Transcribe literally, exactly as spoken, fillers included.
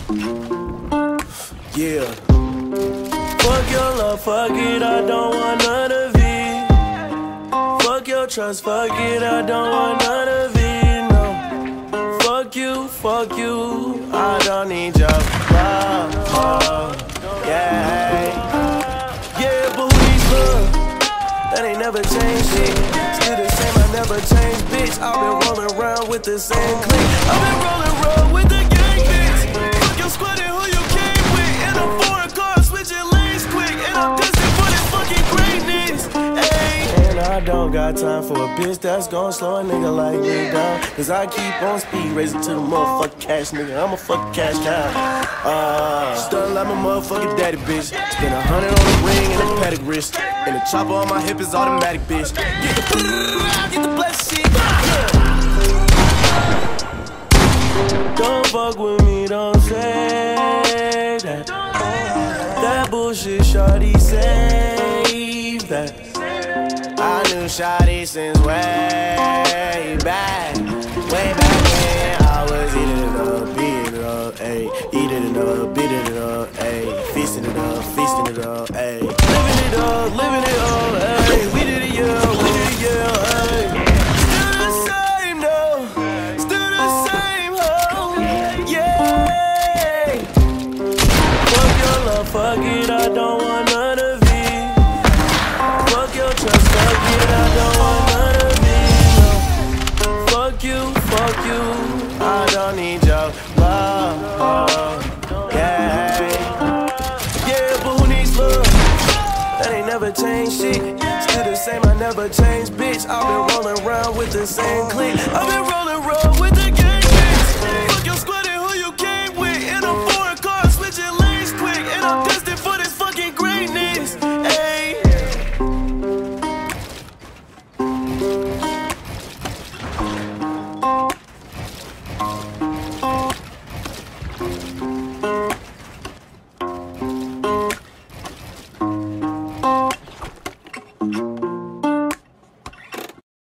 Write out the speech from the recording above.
Yeah. Fuck your love, fuck it, I don't want none of it. Fuck your trust, fuck it, I don't want none of it, no. Fuck you, fuck you, I don't need your love, oh, yeah. Yeah, but who needs love? That ain't never changed shit. Still the same, I never changed, bitch. I've been rolling around with the same clique. I've been rolling around with the gang bitch. Fuck your squad and who you came with. In a foreign car, switching lanes quick. And I'm destined for this fucking greatness. Ayy. And I don't got time for a bitch that's gon' slow a nigga like me down. Cause I keep on speed, racing to the motherfucking cash, nigga. I'm a fucking cash cow. Uh, Stunned like my motherfucking daddy, bitch. Spend a hundred on the ring and a paddock wrist. And the chopper on my hip is automatic, bitch. Get the, get the blessed shit. Yeah. Don't fuck with me, don't say that. That bullshit, shawty, save that. I knew shawty since way back. Way back when I was eating it up, beating it up, ayy. Eating it up, beating it up, ayy. Feasting it up, feasting it up, ayy. Living it up, living it up, ayy. We did it, yeah, we did it, yeah, ayy. Still the same, though. Still the same, ho. Yeah. Fuck your love, fuck it, I don't want none of it. Fuck your trust, fuck it, I don't want none of it, no. Fuck you, fuck you, I don't need your love, yeah. Yeah, but who needs love? That ain't never changed shit. Still the same, I never changed, bitch. I've been rolling around with the same clique. I've been rolling around with the gang.